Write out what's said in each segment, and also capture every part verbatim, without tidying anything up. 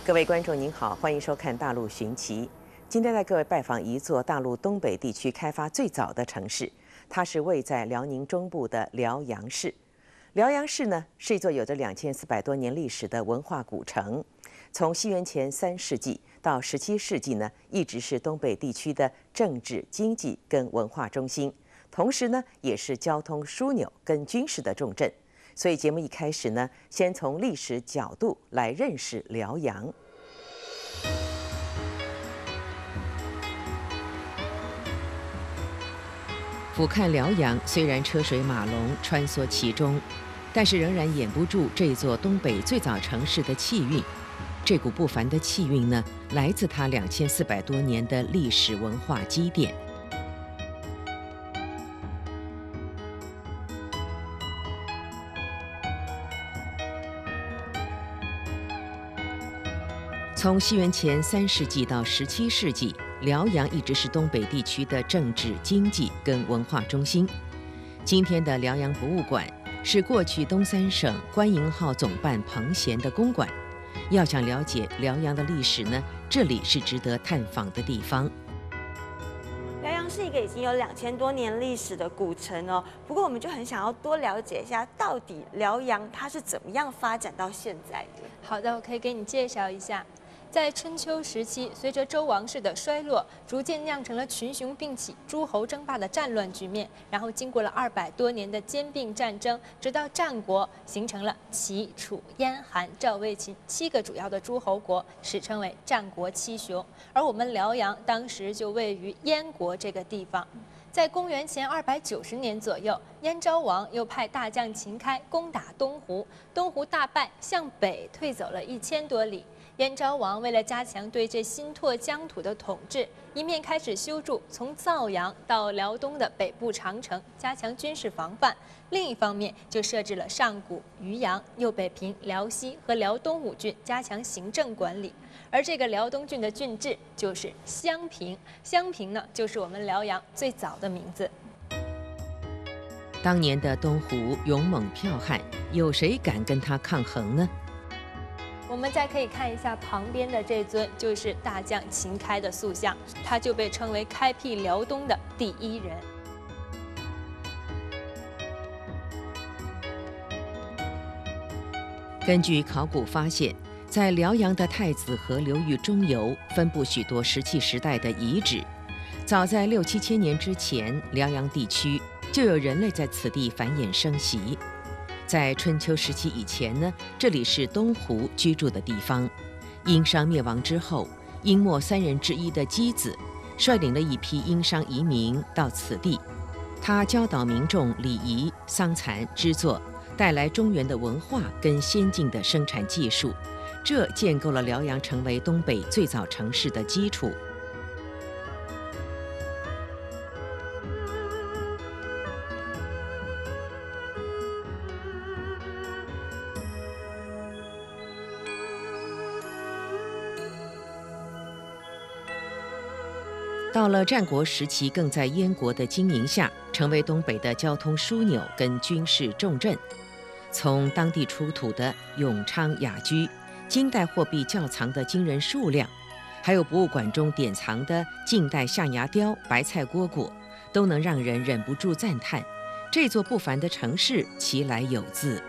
各位观众您好，欢迎收看《大陆寻奇》。今天带各位拜访一座大陆东北地区开发最早的城市，它是位在辽宁中部的辽阳市。辽阳市呢，是一座有着两千四百多年历史的文化古城。从西元前三世纪到十七世纪呢，一直是东北地区的政治、经济跟文化中心，同时呢，也是交通枢纽跟军事的重镇。所以节目一开始呢，先从历史角度来认识辽阳。俯瞰辽阳，虽然车水马龙穿梭其中，但是仍然掩不住这座东北最早城市的气韵。这股不凡的气韵呢，来自它两千四百多年的历史文化积淀。从西元前三世纪到十七世纪，辽阳一直是东北地区的政治、经济跟文化中心。今天的辽阳博物馆是过去东三省关营号总办彭贤的公馆。要想了解辽阳的历史呢，这里是值得探访的地方。 辽阳是一个已经有两千多年历史的古城哦，不过我们就很想要多了解一下，到底辽阳它是怎么样发展到现在的。 好的，我可以给你介绍一下。在春秋时期，随着周王室的衰落，逐渐酿成了群雄并起、诸侯争霸的战乱局面。然后经过了二百多年的兼并战争，直到战国，形成了齐、楚、燕、韩、赵、魏、秦七个主要的诸侯国，史称为战国七雄。而我们辽阳当时就位于燕国这个地方。在公元前二百九十年左右，燕昭王又派大将秦开攻打东湖，东湖大败，向北退走了一千多里。燕昭王为了加强对这新拓疆土的统治，一面开始修筑从枣阳到辽东的北部长城，加强军事防范；另一方面就设置了上古、渔阳、右北平、辽西和辽东五郡，加强行政管理。而这个辽东郡的郡治就是襄平，襄平呢就是我们辽阳最早的名字。 当年的东湖勇猛剽悍，有谁敢跟他抗衡呢？ 我们再可以看一下旁边的这尊，就是大将秦开的塑像，他就被称为开辟辽东的第一人。 根据考古发现，在辽阳的太子河流域中游分布许多石器时代的遗址。早在六七千年之前，辽阳地区就有人类在此地繁衍生息。在春秋时期以前呢，这里是东湖居住的地方。殷商灭亡之后，殷末三人之一的箕子率领了一批殷商移民到此地，他教导民众礼仪、桑蚕织作，带来中原的文化跟先进的生产技术，这建构了辽阳成为东北最早城市的基础。到了战国时期，更在燕国的经营下，成为东北的交通枢纽跟军事重镇。从当地出土的永昌雅居、金代货币窖藏的惊人数量，还有博物馆中典藏的近代象牙雕、白菜蝈蝈，都能让人忍不住赞叹，这座不凡的城市其来有自。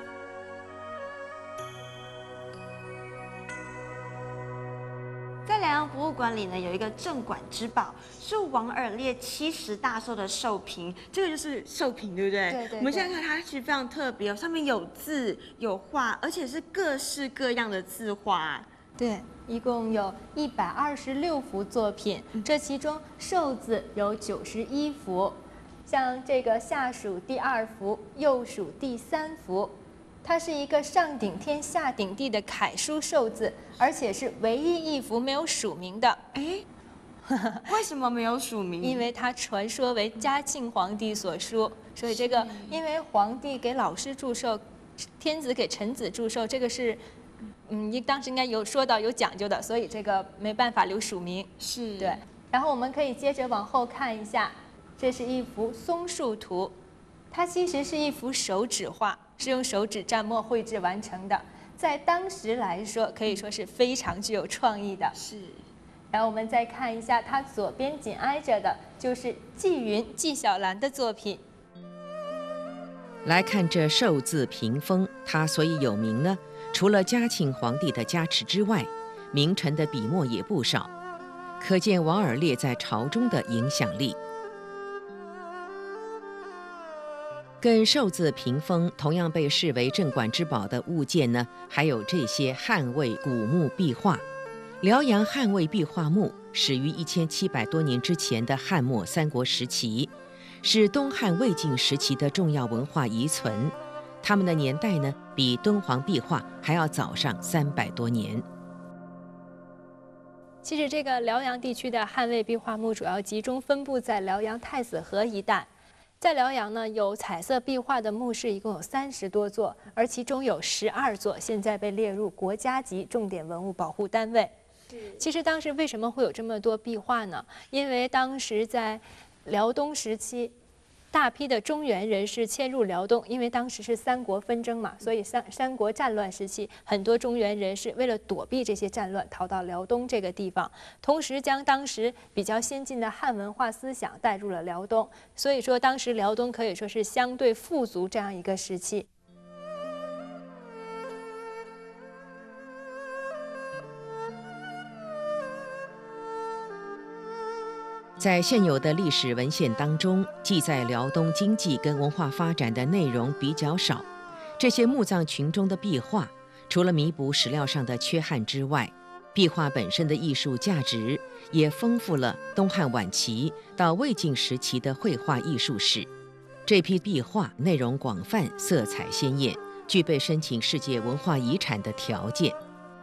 博物馆里呢有一个镇馆之宝，是王尔烈七十大寿的寿瓶，这个就是寿瓶，对不对？ 对对对。 我们现在看它其实非常特别哦，上面有字有画，而且是各式各样的字画。 对，一共有一百二十六幅作品，这其中寿字有九十一幅，像这个下属第二幅，右属第三幅。它是一个上顶天下顶地的楷书寿字，而且是唯一一幅没有署名的。 哎，为什么没有署名？ 因为它传说为嘉庆皇帝所书，所以这个因为皇帝给老师祝寿，天子给臣子祝寿，这个是，嗯，当时应该有说到有讲究的，所以这个没办法留署名。 是， 对。然后我们可以接着往后看一下，这是一幅松树图，它其实是一幅手指画。是用手指蘸墨绘制完成的。 在当时来说，可以说是非常具有创意的。 是。 然后我们再看一下，它左边紧挨着的就是纪云、纪晓岚的作品。 来看这寿字屏风，它所以有名呢，除了嘉庆皇帝的加持之外，名臣的笔墨也不少，可见王尔烈在朝中的影响力。跟寿字屏风同样被视为镇馆之宝的物件呢，还有这些汉魏古墓壁画。辽阳汉魏壁画墓始于一千七百多年之前的汉末三国时期，是东汉魏晋时期的重要文化遗存。它们的年代呢，比敦煌壁画还要早上三百多年。 其实，这个辽阳地区的汉魏壁画墓主要集中分布在辽阳太子河一带。在辽阳呢，有彩色壁画的墓室一共有三十多座，而其中有十二座现在被列入国家级重点文物保护单位。其实当时为什么会有这么多壁画呢？因为当时在辽东时期，大批的中原人士迁入辽东，因为当时是三国纷争嘛，所以三三国战乱时期，很多中原人士为了躲避这些战乱，逃到辽东这个地方，同时将当时比较先进的汉文化思想带入了辽东，所以说当时辽东可以说是相对富足这样一个时期。 在现有的历史文献当中，记载辽东经济跟文化发展的内容比较少。这些墓葬群中的壁画，除了弥补史料上的缺憾之外，壁画本身的艺术价值也丰富了东汉晚期到魏晋时期的绘画艺术史。这批壁画内容广泛，色彩鲜艳，具备申请世界文化遗产的条件。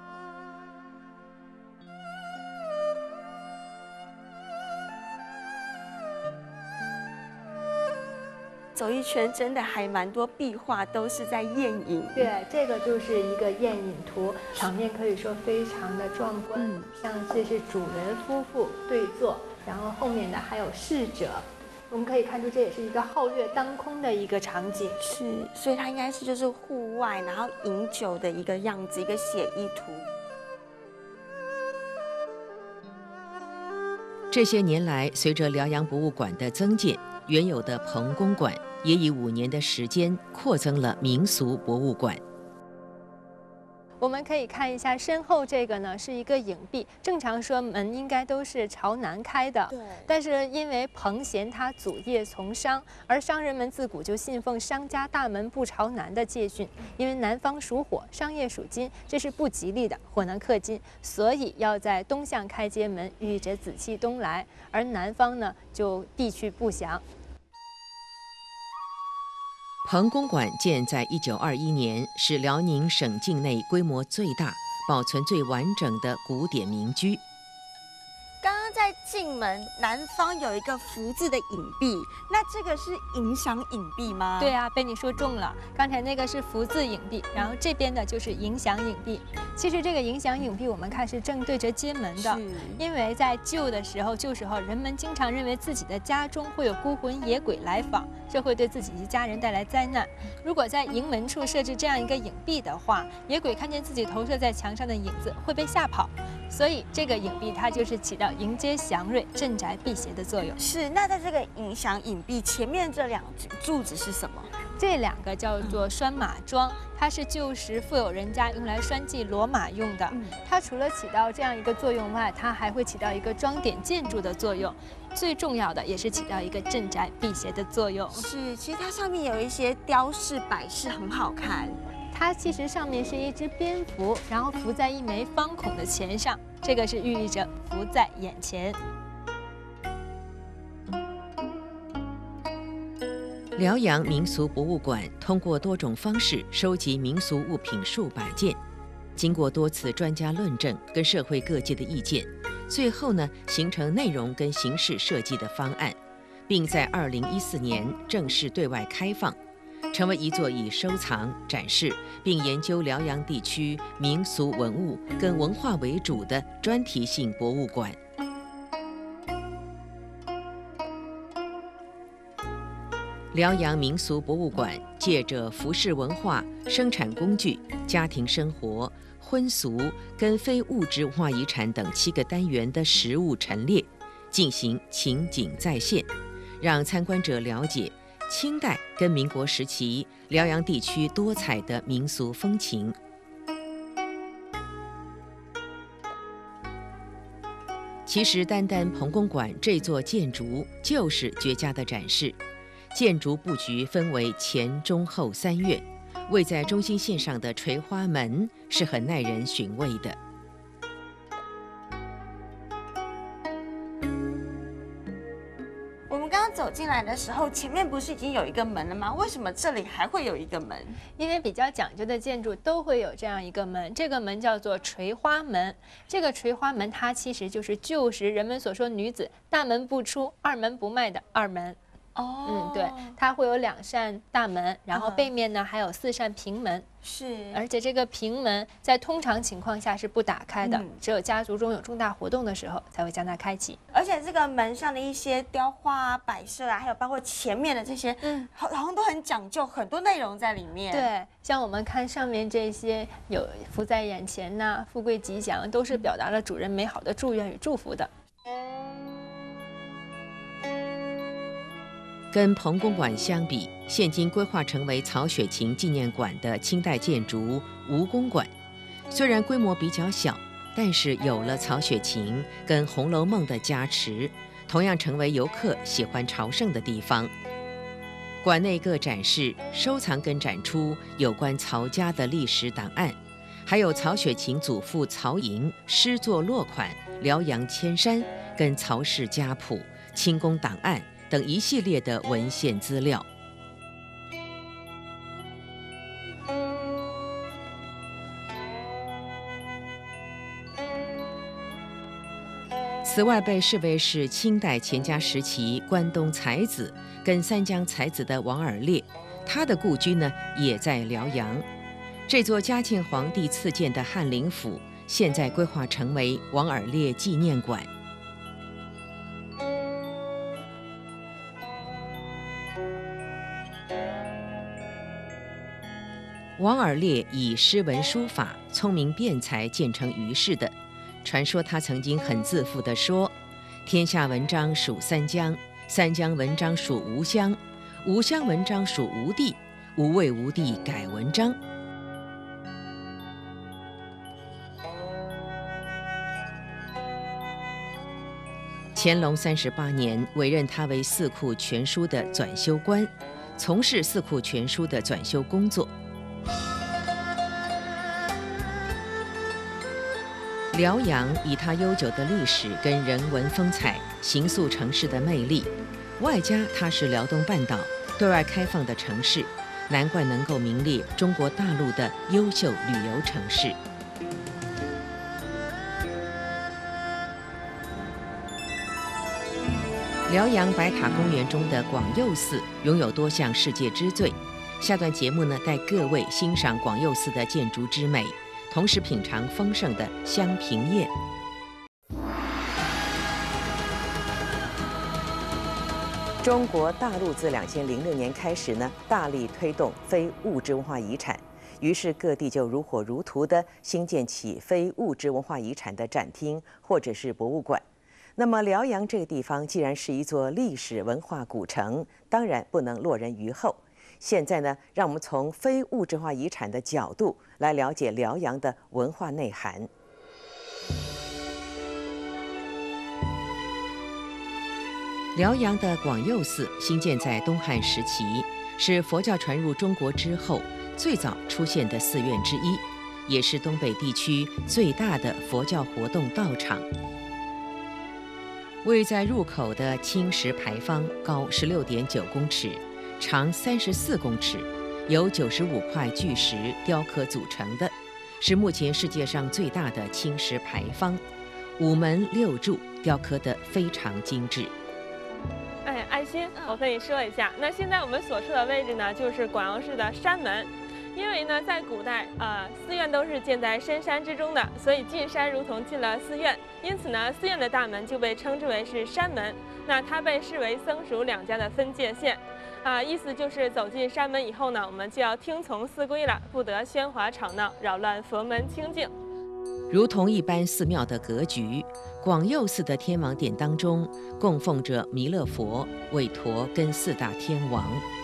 走一圈真的还蛮多壁画都是在宴饮。 对，这个就是一个宴饮图，场面可以说非常的壮观。嗯，像这是主人夫妇对坐，然后后面的还有侍者。我们可以看出，这也是一个皓月当空的一个场景。 是，所以它应该是就是户外，然后饮酒的一个样子，一个写意图。 这些年来，随着辽阳博物馆的增建，原有的彭公馆也以五年的时间扩增了民俗博物馆。 我们可以看一下身后这个呢，是一个影壁。正常说门应该都是朝南开的， 对。 但是因为彭贤他祖业从商，而商人们自古就信奉商家大门不朝南的戒训。因为南方属火，商业属金，这是不吉利的，火能克金，所以要在东向开街门，寓意着紫气东来。而南方呢，就地去不详。 彭公馆建在一九二一年，是辽宁省境内规模最大、保存最完整的古典民居。 刚刚在进门南方有一个福字的影壁，那这个是影响影壁吗？ 对啊，被你说中了。刚才那个是福字影壁，然后这边的就是影响影壁。其实这个影响影壁，我们看是正对着街门的，因为在旧的时候，旧时候人们经常认为自己的家中会有孤魂野鬼来访，这会对自己及家人带来灾难。如果在营门处设置这样一个影壁的话，野鬼看见自己投射在墙上的影子会被吓跑，所以这个影壁它就是起到迎接祥瑞、镇宅辟邪的作用。 是，那在这个影响影壁前面这两柱子是什么？ 这两个叫做拴马桩，它是旧时富有人家用来拴系骡马用的。它除了起到这样一个作用外，它还会起到一个装点建筑的作用。最重要的也是起到一个镇宅辟邪的作用。 是，其实它上面有一些雕饰摆饰很好看。 它其实上面是一只蝙蝠，然后伏在一枚方孔的钱上，这个是寓意着福在眼前。 辽阳民俗博物馆通过多种方式收集民俗物品数百件，经过多次专家论证跟社会各界的意见，最后呢形成内容跟形式设计的方案，并在二零一四年正式对外开放，成为一座以收藏、展示并研究辽阳地区民俗文物跟文化为主的专题性博物馆。 辽阳民俗博物馆借着服饰文化、生产工具、家庭生活、婚俗跟非物质文化遗产等七个单元的实物陈列，进行情景再现，让参观者了解清代跟民国时期辽阳地区多彩的民俗风情。其实，单单彭公馆这座建筑就是绝佳的展示。建筑布局分为前、中、后三院，位在中心线上的垂花门是很耐人寻味的。 我们刚刚走进来的时候，前面不是已经有一个门了吗？为什么这里还会有一个门？ 因为比较讲究的建筑都会有这样一个门，这个门叫做垂花门。这个垂花门它其实就是旧时人们所说女子大门不出、二门不迈的二门。 哦， 嗯，对，它会有两扇大门，然后背面呢还有四扇平门。 是， 而且这个平门在通常情况下是不打开的， 嗯、 只有家族中有重大活动的时候才会将它开启。 而且这个门上的一些雕花啊、摆设啊，还有包括前面的这些，嗯，好好像都很讲究，很多内容在里面。 对，像我们看上面这些有福在眼前呐、富贵吉祥，都是表达了主人美好的祝愿与祝福的。 跟彭公馆相比，现今规划成为曹雪芹纪念馆的清代建筑吴公馆，虽然规模比较小，但是有了曹雪芹跟《红楼梦》的加持，同样成为游客喜欢朝圣的地方。馆内各展示、收藏跟展出有关曹家的历史档案，还有曹雪芹祖父曹寅诗作落款、辽阳千山跟曹氏家谱、清宫档案等一系列的文献资料。此外，被视为是清代乾嘉时期关东才子跟三江才子的王尔烈，他的故居呢也在辽阳。这座嘉庆皇帝赐建的翰林府，现在规划成为王尔烈纪念馆。王尔烈以诗文书法聪明辩才见成于世的，传说他曾经很自负地说：“天下文章属三江，三江文章属吴乡，吴乡文章属吴地，无为吴地改文章。”乾隆三十八年，委任他为《四库全书》的纂修官，从事《四库全书》的纂修工作。辽阳以它悠久的历史跟人文风采、形塑城市的魅力，外加它是辽东半岛对外开放的城市，难怪能够名列中国大陆的优秀旅游城市。辽阳白塔公园中的广佑寺拥有多项世界之最。下段节目呢，带各位欣赏广佑寺的建筑之美，同时品尝丰盛的香平宴。中国大陆自两千零六年开始呢，大力推动非物质文化遗产，于是各地就如火如荼地兴建起非物质文化遗产的展厅或者是博物馆。那么辽阳这个地方既然是一座历史文化古城，当然不能落人于后。现在呢，让我们从非物质文化遗产的角度来了解辽阳的文化内涵。辽阳的广佑寺兴建在东汉时期，是佛教传入中国之后最早出现的寺院之一，也是东北地区最大的佛教活动道场。位在入口的青石牌坊高十六点九公尺，长三十四公尺，由九十五块巨石雕刻组成的，是目前世界上最大的青石牌坊。五门六柱雕刻得非常精致。 哎，爱心，我跟你说一下，那现在我们所处的位置呢，就是广阳市的山门。因为呢，在古代，呃，寺院都是建在深山之中的，所以进山如同进了寺院。因此呢，寺院的大门就被称之为是山门。那它被视为僧俗两家的分界线。 啊，意思就是走进山门以后呢，我们就要听从寺规了，不得喧哗吵闹，扰乱佛门清净。 如同一般寺庙的格局，广佑寺的天王殿当中供奉着弥勒佛、韦陀跟四大天王。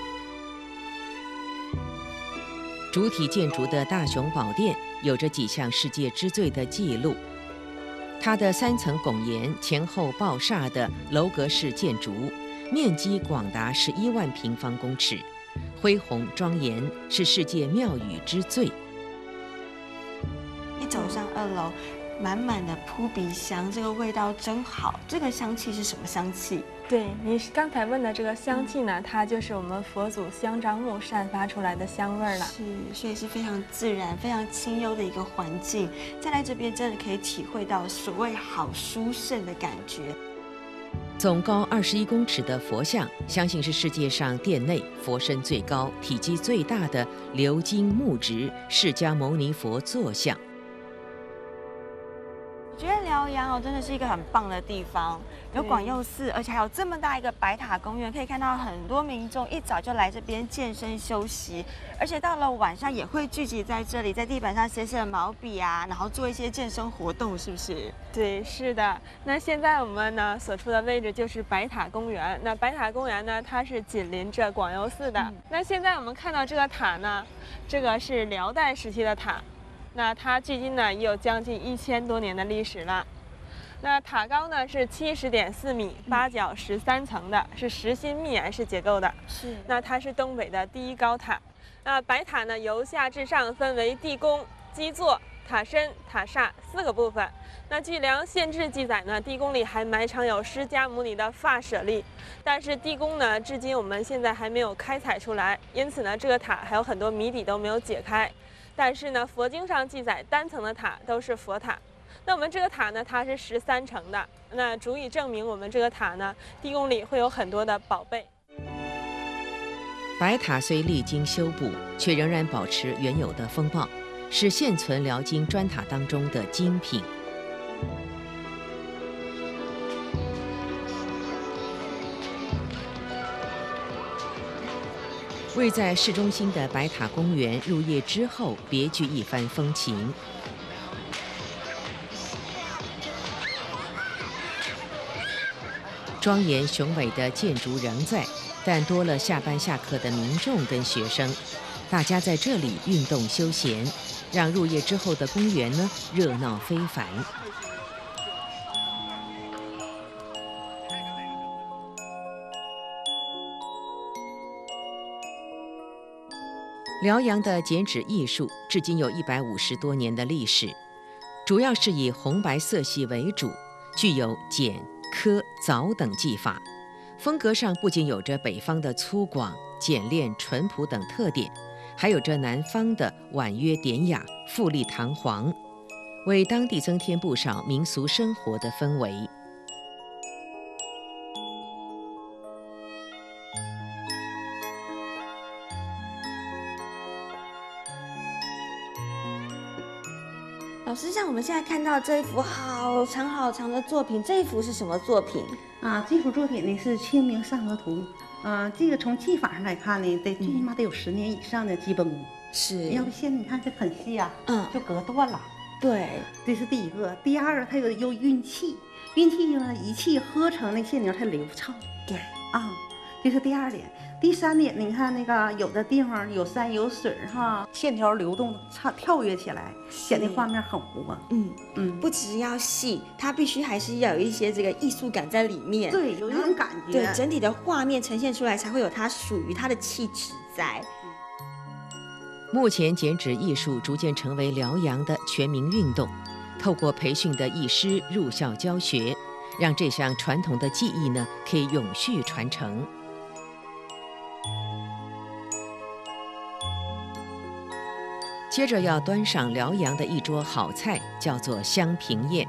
主体建筑的大雄宝殿有着几项世界之最的记录。它的三层拱檐前后抱煞的楼阁式建筑，面积广达十一万平方公尺，恢宏庄严，是世界庙宇之最。 一走上二楼，满满的扑鼻香，这个味道真好。这个香气是什么香气？ 对，您刚才问的这个香气呢，它就是我们佛祖香樟木散发出来的香味儿了。 是，所以是非常自然、非常清幽的一个环境。再来这边，真的可以体会到所谓好殊胜的感觉。 总高二十一公尺的佛像，相信是世界上殿内佛身最高、体积最大的鎏金木质释迦牟尼佛坐像。 我觉得辽阳哦，真的是一个很棒的地方，有广佑寺，而且还有这么大一个白塔公园，可以看到很多民众一早就来这边健身休息，而且到了晚上也会聚集在这里，在地板上写写毛笔啊，然后做一些健身活动，是不是？ 对，是的。那现在我们呢所处的位置就是白塔公园。那白塔公园呢，它是紧邻着广佑寺的。嗯、那现在我们看到这个塔呢，这个是辽代时期的塔。那它距今呢也有将近一千多年的历史了。那塔高呢是七十点四米，八角十三层的，是实心密檐式结构的。 是。 那它是东北的第一高塔。那白塔呢由下至上分为地宫、基座、塔身、塔刹四个部分。那据梁县志记载呢，地宫里还埋藏有释迦牟尼的发舍利，但是地宫呢至今我们现在还没有开采出来，因此呢这个塔还有很多谜底都没有解开。但是呢，佛经上记载单层的塔都是佛塔，那我们这个塔呢，它是十三层的，那足以证明我们这个塔呢，地宫里会有很多的宝贝。 白塔虽历经修补，却仍然保持原有的风貌，是现存辽金砖塔当中的精品。位在市中心的白塔公园，入夜之后别具一番风情。庄严雄伟的建筑仍在，但多了下班下课的民众跟学生，大家在这里运动休闲，让入夜之后的公园呢热闹非凡。辽阳的剪纸艺术至今有一百五十多年的历史，主要是以红白色系为主，具有剪、刻、凿等技法。风格上不仅有着北方的粗犷、简练、淳朴等特点，还有着南方的婉约典雅、富丽堂皇，为当地增添不少民俗生活的氛围。 老师，像我们现在看到这一幅好长好长的作品，这一幅是什么作品啊？这幅作品呢是《清明上河图》啊。这个从技法上来看呢，得最起码得有十年以上的基本功。 是， 要不现在你看这很细啊，嗯，就隔断了。 对， 这是第一个。第二个，它有有运气，运气呢一气呵成，那线条才流畅。 对啊，这是第二点。第三点，你看那个有的地方有山有水哈，线条流动，跳跳跃起来，显得画面很活。 嗯嗯，不只要细，它必须还是要有一些这个艺术感在里面。 对，有一种感觉。 对，整体的画面呈现出来，才会有它属于它的气质在。 目前剪纸艺术逐渐成为辽阳的全民运动，透过培训的艺师入校教学，让这项传统的技艺呢可以永续传承。接着要端上辽阳的一桌好菜，叫做香平宴。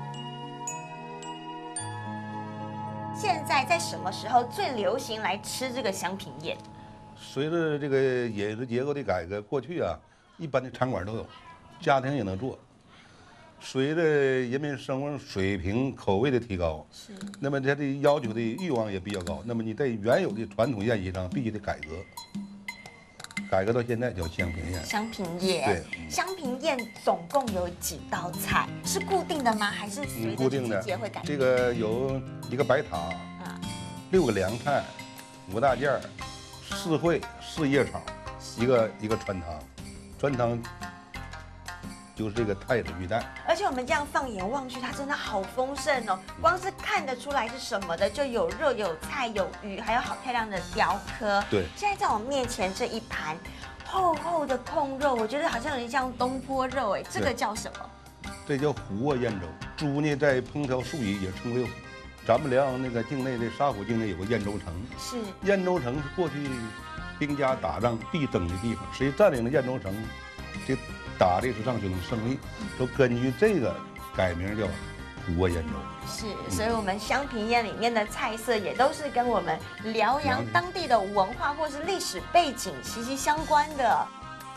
现在在什么时候最流行来吃这个香平宴？ 随着这个饮食结构的改革，过去啊，一般的餐馆都有，家庭也能做。 随着人民生活水平、口味的提高， 是， 那么他的要求的欲望也比较高。那么你在原有的传统宴席上必须得改革，改革到现在叫香平宴。 香平宴， 对， 嗯、香平宴总共有几道菜？是固定的吗？还是随嗯，固定的季节会改？ 这个有一个白塔， 啊， 六个凉菜，五大件儿，四烩四叶草，一个一个川汤，川汤就是这个太子玉带。 而且我们这样放眼望去，它真的好丰盛哦！光是看得出来是什么的，就有肉、有菜、有鱼，还有好漂亮的雕刻。 对， 现在在我面前这一盘厚厚的控肉，我觉得好像有点像东坡肉哎，这个叫什么？ 这叫虎窝燕州。猪呢，在烹调术语也称为虎。咱们辽阳那个境内的沙湖境内有个燕州城， 是燕州城是过去兵家打仗必争的地方，谁占领了燕州城，这打的是让兄弟胜利，就根据这个改名叫虎窝燕州。 是，所以我们香平宴里面的菜色也都是跟我们辽阳当地的文化或是历史背景息息相关的。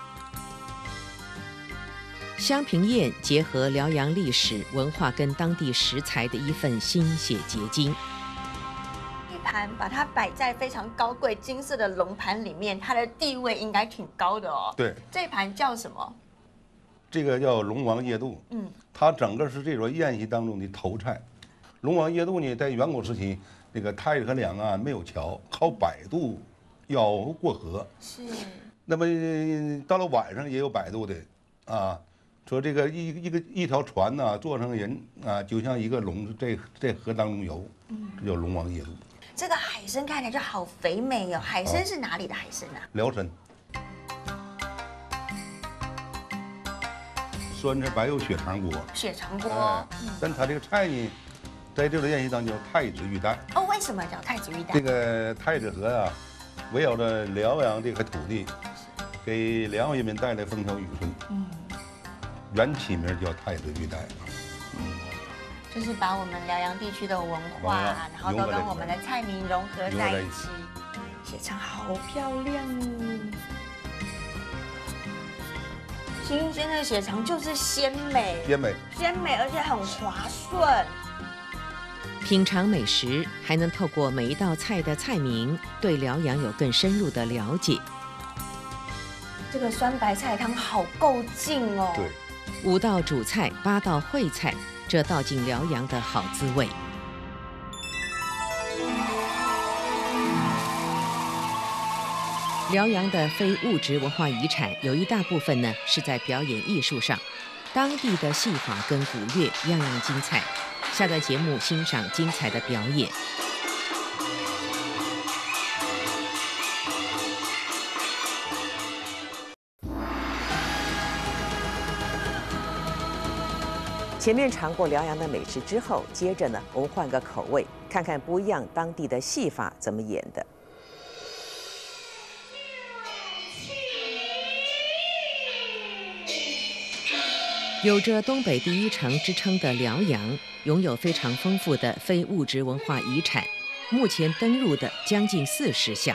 香平宴结合辽阳历史文化跟当地食材的一份心血结晶。 一盘把它摆在非常高贵金色的龙盘里面，它的地位应该挺高的哦。 对， 这盘叫什么？ 这个叫龙王夜渡， 嗯， 它整个是这桌宴席当中的头菜。龙王夜渡呢，在远古时期，那个太和两岸没有桥，靠摆渡要过河。 是。 那么到了晚上也有摆渡的，啊，说这个一一个一条船呐、啊，坐上人啊，就像一个龙在在河当中游，嗯，这叫龙王夜渡。 这个海参看起来就好肥美哦，海参是哪里的海参啊？ 辽参。酸菜白肉血肠锅， 血肠锅， 哎嗯， 但它这个菜呢，在这个宴席当中叫太子玉带。 哦，为什么叫太子玉带？ 这个太子河啊，围绕着辽阳这块土地，给辽阳人民带来风调雨顺。嗯，原起名叫太子玉带。 嗯，就是把我们辽阳地区的文化，然后都跟我们的菜名融合在一起。血肠好漂亮哦！新鲜的血肠就是鲜美， 鲜美， 鲜美，而且很滑顺。 品尝美食，还能透过每一道菜的菜名，对辽阳有更深入的了解。 这个酸白菜汤好够劲哦！ 对， 五道主菜，八道烩菜，这道尽辽阳的好滋味。辽阳的非物质文化遗产有一大部分呢是在表演艺术上，当地的戏法跟古乐样样精彩。下段节目欣赏精彩的表演。前面尝过辽阳的美食之后，接着呢，我们换个口味，看看不一样当地的戏法怎么演的。有着东北第一城之称的辽阳，拥有非常丰富的非物质文化遗产，目前登录的将近四十项。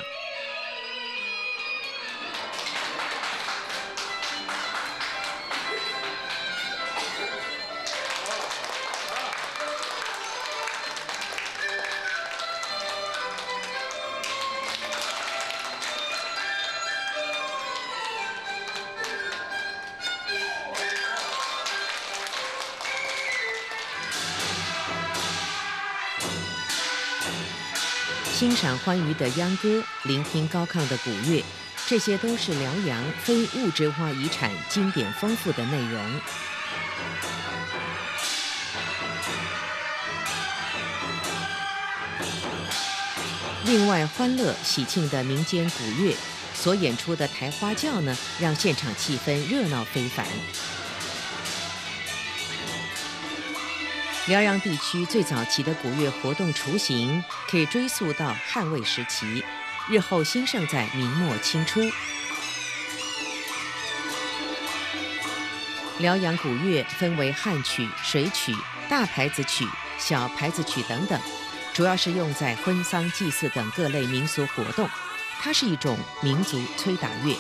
欣赏欢愉的秧歌，聆听高亢的鼓乐，这些都是辽阳非物质文化遗产经典丰富的内容。另外，欢乐喜庆的民间鼓乐所演出的抬花轿呢，让现场气氛热闹非凡。辽阳地区最早期的鼓乐活动雏形可以追溯到汉魏时期，日后兴盛在明末清初。辽阳鼓乐分为汉曲、水曲、大牌子曲、小牌子曲等等，主要是用在婚丧祭祀等各类民俗活动。它是一种民族催打乐。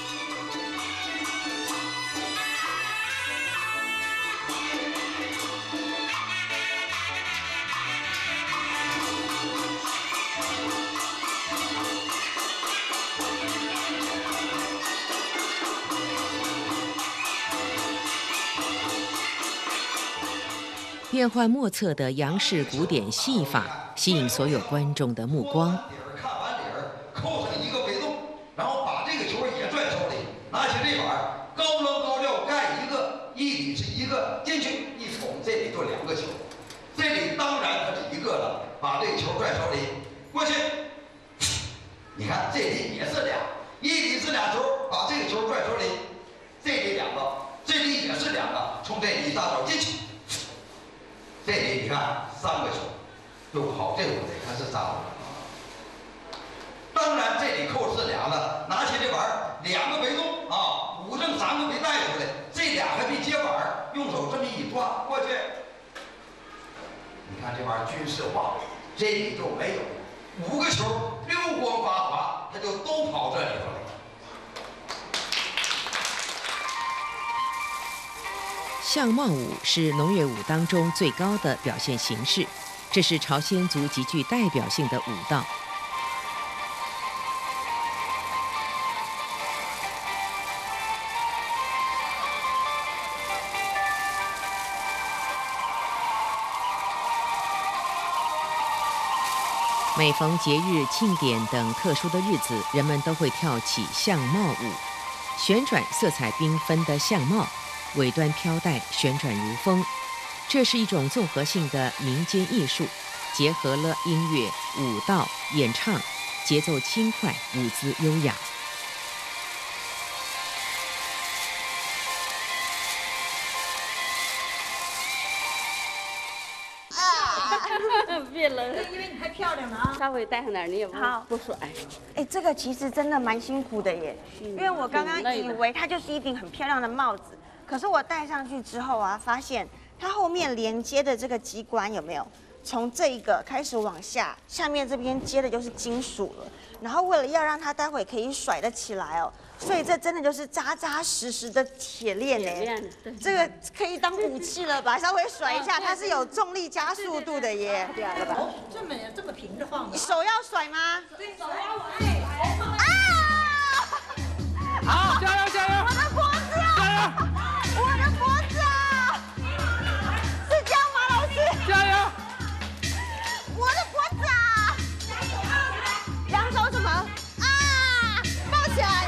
变幻莫测的杨氏古典戏法吸引所有观众的目光。 看完底儿，扣上一个围洞，然后把这个球也拽手里，拿起这板，高扔高撂盖一个，一里是一个进去，一捅这里就两个球，这里当然它是一个了，把这个球拽手里过去。你看这里也是俩，一里是俩球，把这个球拽手里，这里两个，这里也是两个，从这里一大脚进去。这里你看三个球，就跑这个得看是仨。当然这里扣是俩了，拿起这板两个围洞啊，五正三个没带出来，这俩还没接板，用手这么一抓过去。你看这玩意儿军事化，这里就没有五个球溜光滑滑，他就都跑这里头了。 相貌舞是农乐舞当中最高的表现形式，这是朝鲜族极具代表性的舞蹈。每逢节日、庆典等特殊的日子，人们都会跳起相貌舞，旋转色彩缤纷的相貌。尾端飘带，旋转如风，这是一种综合性的民间艺术，结合了音乐、舞蹈、演唱，节奏轻快，舞姿优雅。 别冷， 因为你太漂亮了啊！ 稍微戴上点，你也不不甩。 哎，这个其实真的蛮辛苦的耶，因为我刚刚以为它就是一顶很漂亮的帽子。可是我戴上去之后啊，发现它后面连接的这个机关有没有？从这一个开始往下，下面这边接的就是金属了。然后为了要让它待会可以甩得起来哦，所以这真的就是扎扎实实的铁链呢。这个可以当武器了吧？稍微甩一下，它是有重力加速度的耶。对啊， 这么这么平着晃的。 手要甩吗？ 对，手要往内啊！ 好，加油加油！ 我的脖子啊！ 加油！ 我的脖子啊！是这样吗，老师？ 加油！ 我的脖子啊！两手什么？啊！抱起来！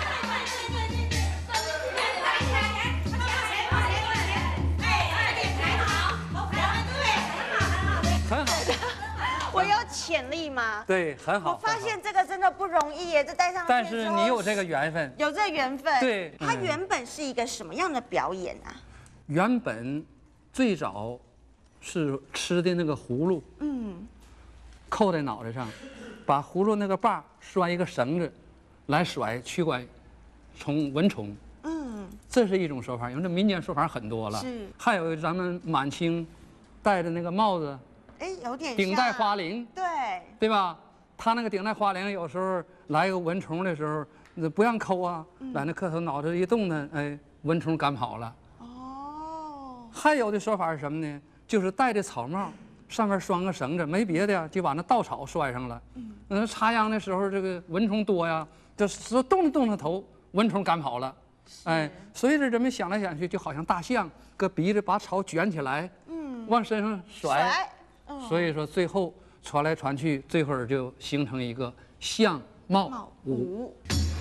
很好。 我有潜力吗？ 对，很好。 我发现这个真的不容易耶，这戴上去。 但是你有这个缘分。 有这缘分。 对。 它原本是一个什么样的表演啊？ 原本最早是吃的那个葫芦，嗯，扣在脑袋上，把葫芦那个把拴一个绳子，来甩驱赶虫蚊虫。嗯，这是一种说法，因为这民间说法很多了。 是。 还有咱们满清戴的那个帽子。 哎，有点顶戴花翎， 对， 对吧？他那个顶戴花翎，有时候来个蚊虫的时候，那不让抠啊，在那磕头脑袋一动呢，哎，蚊虫赶跑了。哦。还有的说法是什么呢？就是戴着草帽，上面拴个绳子，没别的，就把那稻草拴上了。嗯。那插秧的时候，这个蚊虫多呀，就是动着动着头，蚊虫赶跑了。哎，所以这人们想来想去，就好像大象，搁鼻子把草卷起来，嗯，往身上甩。所以说，最后传来传去，最后就形成一个相貌舞。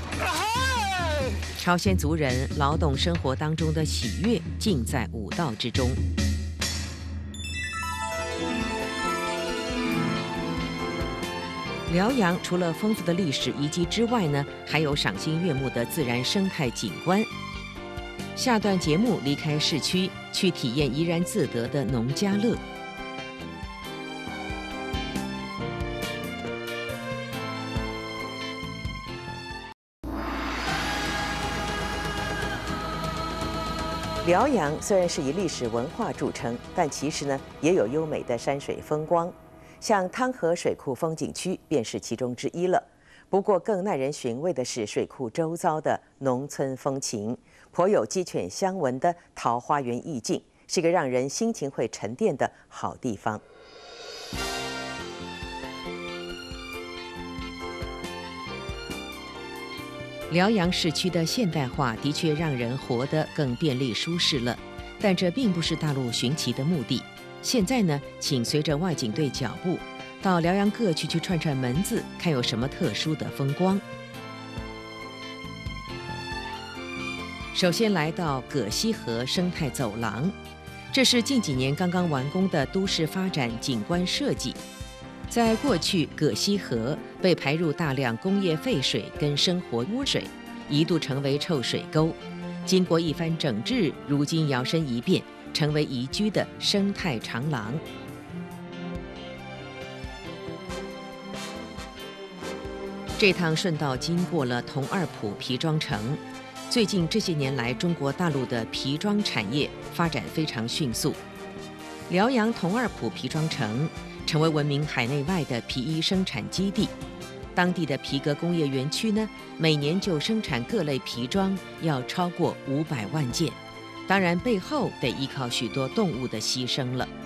朝鲜族人劳动生活当中的喜悦，尽在舞蹈之中。辽阳除了丰富的历史遗迹之外呢，还有赏心悦目的自然生态景观。下段节目离开市区，去体验怡然自得的农家乐。辽阳虽然是以历史文化著称，但其实呢也有优美的山水风光，像汤河水库风景区便是其中之一了。不过更耐人寻味的是水库周遭的农村风情，颇有鸡犬相闻的桃花源意境，是个让人心情会沉淀的好地方。辽阳市区的现代化的确让人活得更便利舒适了，但这并不是大陆寻奇的目的。 现在呢，请随着外景队脚步，到辽阳各区去串串门子，看有什么特殊的风光。首先来到葛溪河生态走廊，这是近几年刚刚完工的都市发展景观设计。在过去，葛溪河被排入大量工业废水跟生活污水，一度成为臭水沟。经过一番整治，如今摇身一变，成为宜居的生态长廊。这趟顺道经过了同二埔皮庄城。最近这些年来，中国大陆的皮庄产业发展非常迅速。辽阳同二埔皮庄城成为闻名海内外的皮衣生产基地。当地的皮革工业园区呢，每年就生产各类皮装要超过五百万件。当然，背后得依靠许多动物的牺牲了。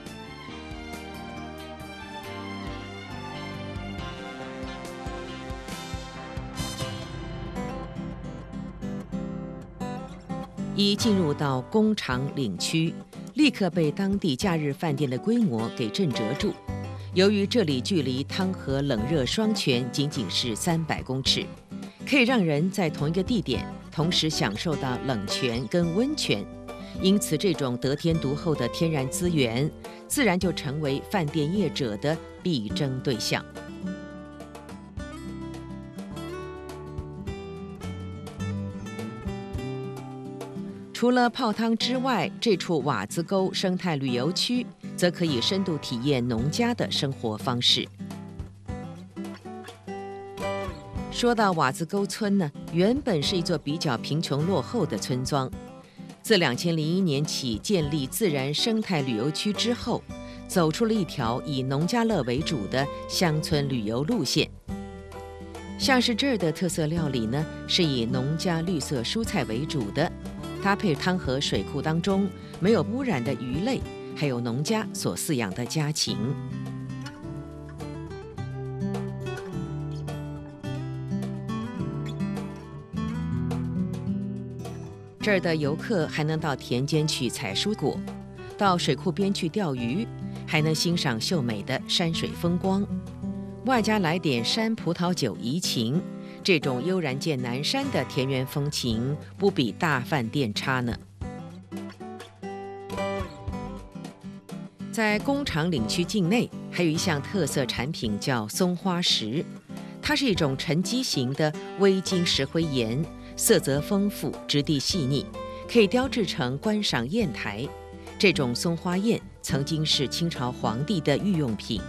一进入到工厂岭区，立刻被当地假日饭店的规模给震慑住。由于这里距离汤河冷热双泉仅仅是三百公尺，可以让人在同一个地点同时享受到冷泉跟温泉，因此这种得天独厚的天然资源，自然就成为饭店业者的必争对象。除了泡汤之外，这处瓦子沟生态旅游区则可以深度体验农家的生活方式。说到瓦子沟村呢，原本是一座比较贫穷落后的村庄。自两千零一年起建立自然生态旅游区之后，走出了一条以农家乐为主的乡村旅游路线。像是这儿的特色料理呢，是以农家绿色蔬菜为主的。搭配汤河水库当中没有污染的鱼类，还有农家所饲养的家禽。这儿的游客还能到田间去采蔬果，到水库边去钓鱼，还能欣赏秀美的山水风光，外加来点山葡萄酒怡情。这种悠然见南山的田园风情，不比大饭店差呢。在工厂岭区境内，还有一项特色产品叫松花石，它是一种沉积型的微晶石灰岩，色泽丰富，质地细腻，可以雕制成观赏砚台。这种松花砚曾经是清朝皇帝的御用品。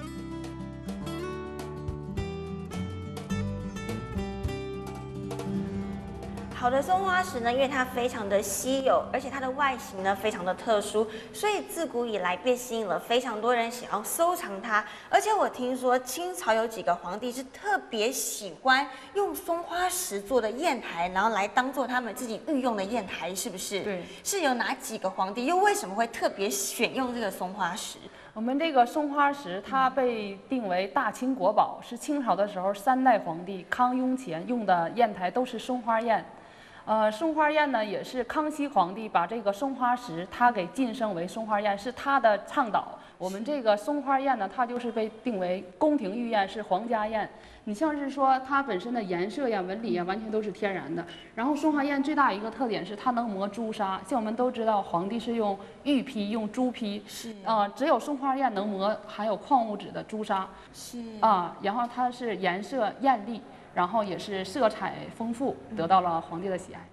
好的松花石呢，因为它非常的稀有，而且它的外形呢非常的特殊，所以自古以来便吸引了非常多人想要收藏它。而且我听说清朝有几个皇帝是特别喜欢用松花石做的砚台，然后来当做他们自己御用的砚台，是不是？ 对。 是有哪几个皇帝？又为什么会特别选用这个松花石？ 我们这个松花石，它被定为大清国宝，是清朝的时候三代皇帝康雍乾用的砚台，都是松花砚。呃，松花砚呢，也是康熙皇帝把这个松花石，他给晋升为松花砚，是他的倡导。我们这个松花砚呢，它就是被定为宫廷御砚，是皇家砚。你像是说它本身的颜色呀、纹理呀，完全都是天然的。然后松花砚最大一个特点是它能磨朱砂，像我们都知道，皇帝是用玉坯、用朱坯，是啊、呃，只有松花砚能磨含有矿物质的朱砂，是啊，然后它是颜色艳丽。然后也是色彩丰富，得到了皇帝的喜爱。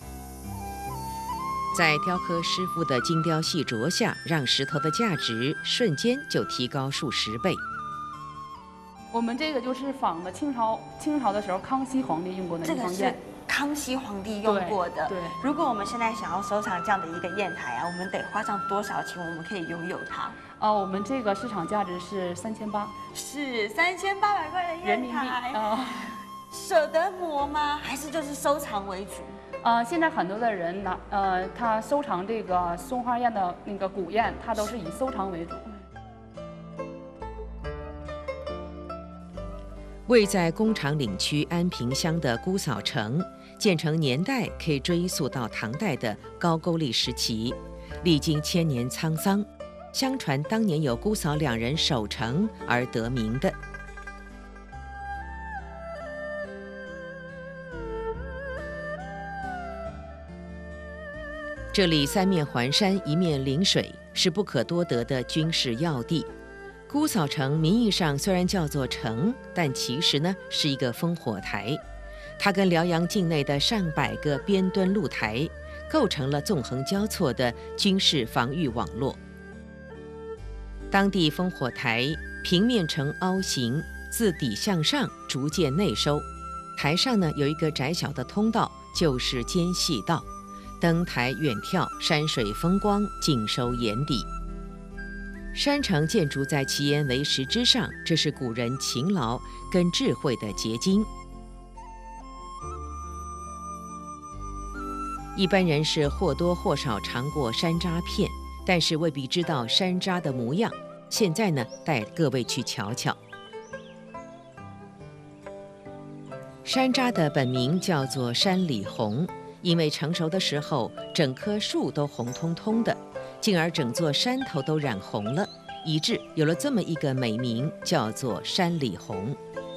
在雕刻师傅的精雕细琢下，让石头的价值瞬间就提高数十倍。 我们这个就是仿的清朝清朝的时候康熙皇帝用过的一方砚， 康熙皇帝用过的。 对。对如果我们现在想要收藏这样的一个砚台啊，我们得花上多少钱，我们可以拥有它？ 啊，我们这个市场价值是三千八， 是三千八百块的砚台。 人民币啊。 舍得磨吗？还是就是收藏为主？ 呃，现在很多的人拿呃，他收藏这个松花砚的那个古砚，他都是以收藏为主。 位在工厂岭区安平乡的姑嫂城，建成年代可以追溯到唐代的高句丽时期，历经千年沧桑， 相传当年有姑嫂两人守城而得名的。这里三面环山，一面临水，是不可多得的军事要地。姑嫂城名义上虽然叫做城，但其实呢是一个烽火台，它跟辽阳境内的上百个边墩露台构成了纵横交错的军事防御网络。当地烽火台平面呈凹形，自底向上逐渐内收，台上呢有一个窄小的通道，就是间隙道，登台远眺，山水风光尽收眼底。山城建筑在其岩为石之上，这是古人勤劳跟智慧的结晶。一般人是或多或少尝过山楂片，但是未必知道山楂的模样。现在呢，带各位去瞧瞧。山楂的本名叫做山里红，因为成熟的时候，整棵树都红彤彤的，进而整座山头都染红了，以致有了这么一个美名，叫做山里红。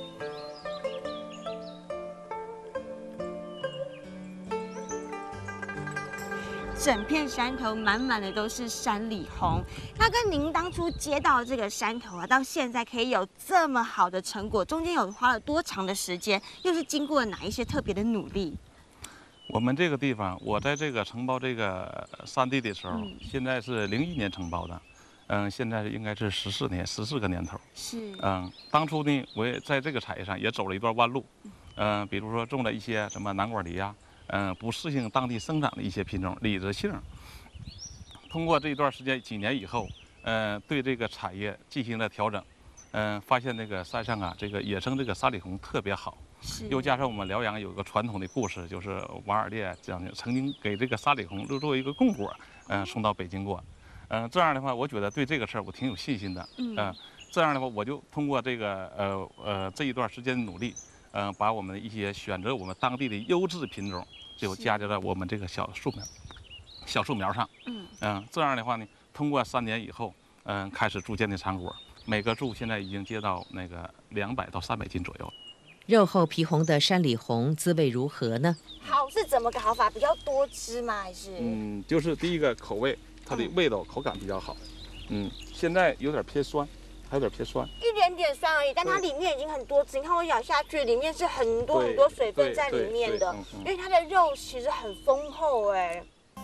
整片山头满满的都是山里红。那跟您当初接到这个山头啊，到现在可以有这么好的成果，中间有花了多长的时间？又是经过了哪一些特别的努力？ 我们这个地方，我在这个承包这个山地的时候，嗯、现在是零一年承包的，嗯，现在应该是十四年，十四个年头。 是。 嗯，当初呢，我也在这个产业上也走了一段弯路，嗯，比如说种了一些什么南瓜梨啊。嗯，不适应当地生长的一些品种，李子杏。通过这一段时间几年以后，嗯，对这个产业进行了调整，嗯，发现那个山上啊，这个野生这个山里红特别好。又加上我们辽阳有一个传统的故事，就是王尔烈将军曾经给这个山里红作为一个供果，嗯，送到北京过。嗯，这样的话，我觉得对这个事儿我挺有信心的。嗯，这样的话，我就通过这个呃呃这一段时间的努力。嗯，把我们一些选择我们当地的优质品种，就加在了我们这个小树苗、小树苗上。嗯嗯，这样的话呢，通过三年以后，嗯，开始逐渐的产果，每个株现在已经接到那个两百到三百斤左右。 肉厚皮红的山里红滋味如何呢？ 好是怎么个好法？比较多汁吗？还是？ 嗯，就是第一个口味，它的味道、口感比较好。嗯，现在有点偏酸。还有点偏酸， 一点点酸而已，但它里面已经很多汁。你看我咬下去，里面是很多很多水分在里面的，因为它的肉其实很丰厚哎。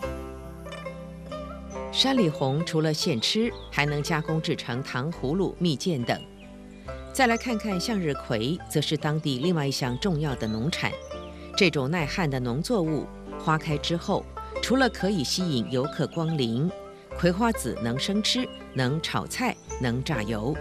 山里红除了现吃，还能加工制成糖葫芦、蜜饯等。再来看看向日葵，则是当地另外一项重要的农产。这种耐旱的农作物，花开之后，除了可以吸引游客光临，葵花籽能生吃，能炒菜，能榨油。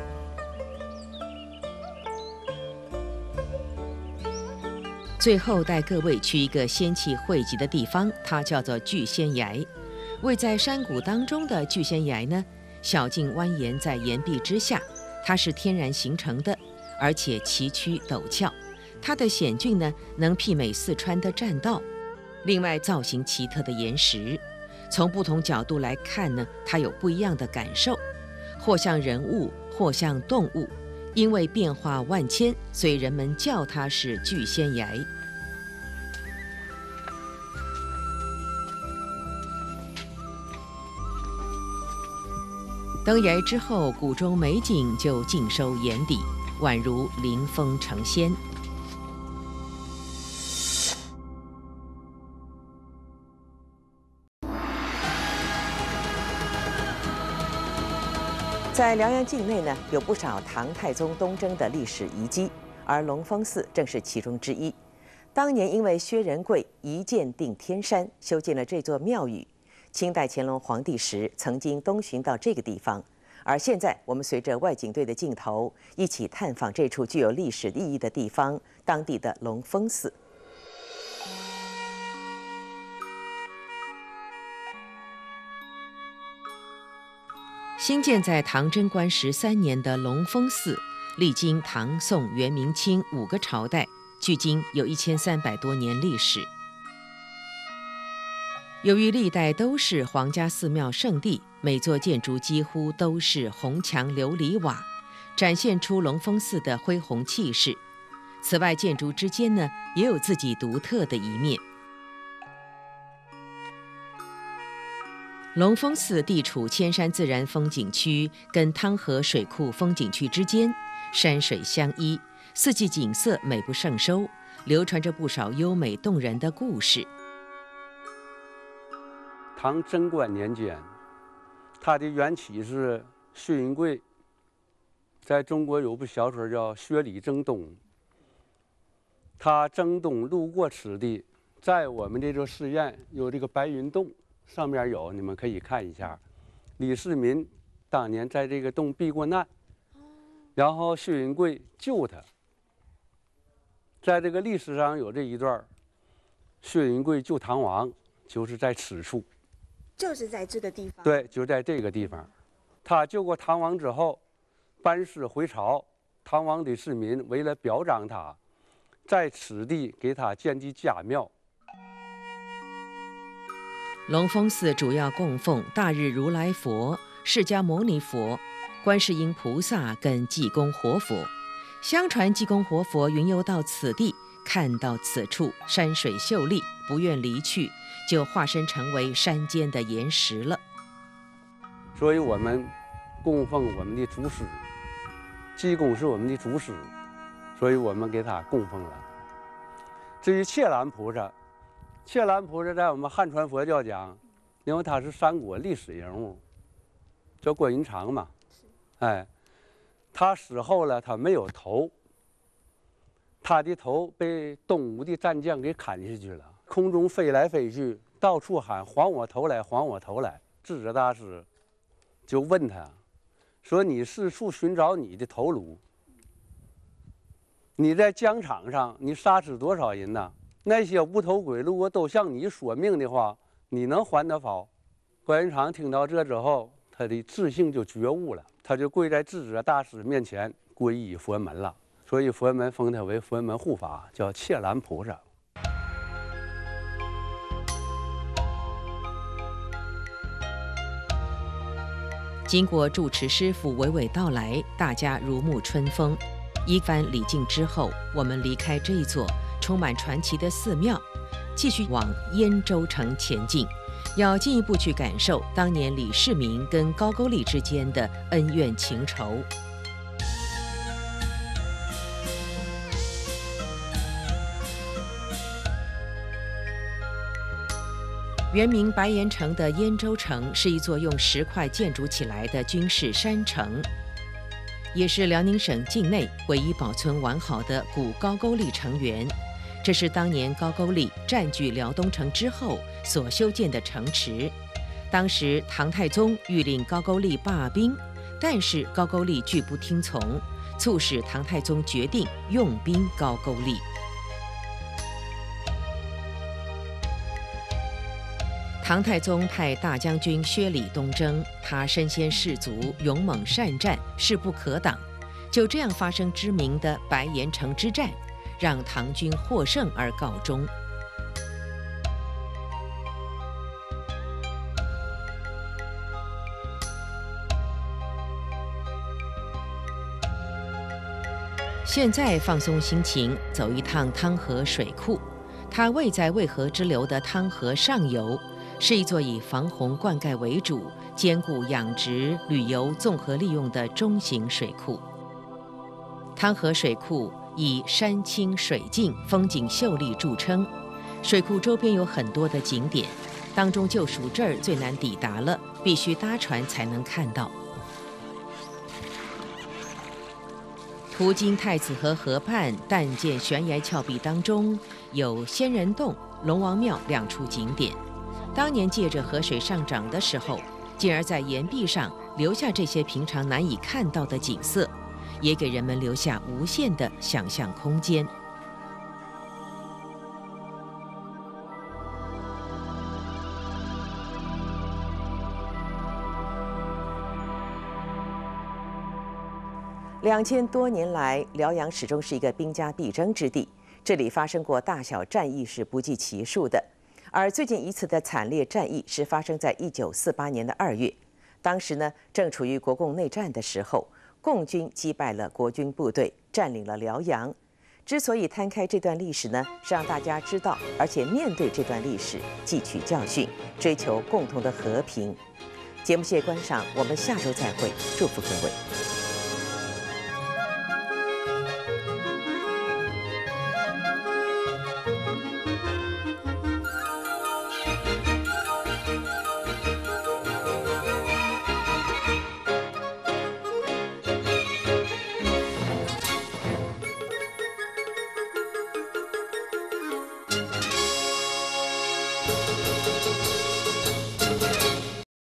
最后带各位去一个仙气汇集的地方，它叫做聚仙崖。位在山谷当中的聚仙崖呢，小径蜿蜒在岩壁之下，它是天然形成的，而且崎岖陡峭。它的险峻呢，能媲美四川的栈道。另外，造型奇特的岩石。从不同角度来看呢，它有不一样的感受，或像人物，或像动物，因为变化万千，所以人们叫它是聚仙崖。登崖之后，谷中美景就尽收眼底，宛如临风成仙。在辽阳境内呢，有不少唐太宗东征的历史遗迹，而龙峰寺正是其中之一。当年因为薛仁贵一剑定天山，修建了这座庙宇。清代乾隆皇帝时曾经东巡到这个地方，而现在我们随着外景队的镜头，一起探访这处具有历史意义的地方——当地的龙峰寺。兴建在唐贞观十三年的龙峰寺，历经唐、宋、元、明、清五个朝代，距今有一千三百多年历史。由于历代都是皇家寺庙圣地， 每座建筑几乎都是红墙琉璃瓦，展现出龙峰寺的恢宏气势。此外，建筑之间呢也有自己独特的一面。龙峰寺地处千山自然风景区跟汤河水库风景区之间，山水相依，四季景色美不胜收，流传着不少优美动人的故事。 唐贞观年间，它的缘起是薛云贵在中国有部小说叫《薛礼征东》，他征东路过此地，在我们这座寺院有这个白云洞。上面有，你们可以看一下，李世民当年在这个洞避过难，然后薛云贵救他。在这个历史上有这一段，薛云贵救唐王，就是在此处， 就是在这个地方。 对，就在这个地方。他救过唐王之后，班师回朝，唐王李世民为了表彰他，在此地给他建的家庙。 龙峰寺主要供奉大日如来佛、释迦牟尼佛、观世音菩萨跟济公活佛。相传济公活佛云游到此地，看到此处山水秀丽，不愿离去，就化身成为山间的岩石了。 所以我们供奉我们的祖师，济公是我们的祖师，所以我们给他供奉了。至于切兰菩萨，切兰菩萨在我们汉传佛教讲，因为他是三国历史人物，叫关云长嘛，哎，他死后了，他没有头，他的头被东吴的战将给砍下去了，空中飞来飞去，到处喊还我头来，还我头来。智者大师就问他，说你四处寻找你的头颅，你在疆场上你杀死多少人呢？那些无头鬼如果都向你索命的话，你能还得否？关云长听到这之后，他的智性就觉悟了，他就跪在智者大师面前皈依佛门了。所以佛门封他为佛门护法，叫切兰菩萨。 经过住持师父娓娓道来，大家如沐春风。一番礼敬之后，我们离开这一座充满传奇的寺庙，继续往燕州城前进，要进一步去感受当年李世民跟高句丽之间的恩怨情仇。原名白岩城的燕州城是一座用石块建筑起来的军事山城，也是辽宁省境内唯一保存完好的古高句丽城垣。这是当年高句丽占据辽东城之后所修建的城池。当时唐太宗欲令高句丽罢兵，但是高句丽拒不听从，促使唐太宗决定用兵高句丽。唐太宗派大将军薛礼东征，他身先士卒，勇猛善战，势不可挡。就这样发生知名的白岩城之战，让唐军获胜而告终。现在放松心情，走一趟汤河水库。它位在渭河支流的汤河上游，是一座以防洪灌溉为主，兼顾养殖、旅游综合利用的中型水库。汤河水库以山清水净、风景秀丽著称。水库周边有很多的景点，当中就属这儿最难抵达了，必须搭船才能看到。途经太子河河畔，但见悬崖峭壁当中有仙人洞、龙王庙两处景点。当年借着河水上涨的时候，进而在岩壁上留下这些平常难以看到的景色，也给人们留下无限的想象空间。两千多年来，辽阳始终是一个兵家必争之地，这里发生过大小战役是不计其数的。而最近一次的惨烈战役是发生在一九四八年的二月， 当时呢，正处于国共内战的时候，共军击败了国军部队，占领了辽阳。之所以摊开这段历史呢，是让大家知道，而且面对这段历史，汲取教训，追求共同的和平。节目谢谢观赏，我们下周再会，祝福各位。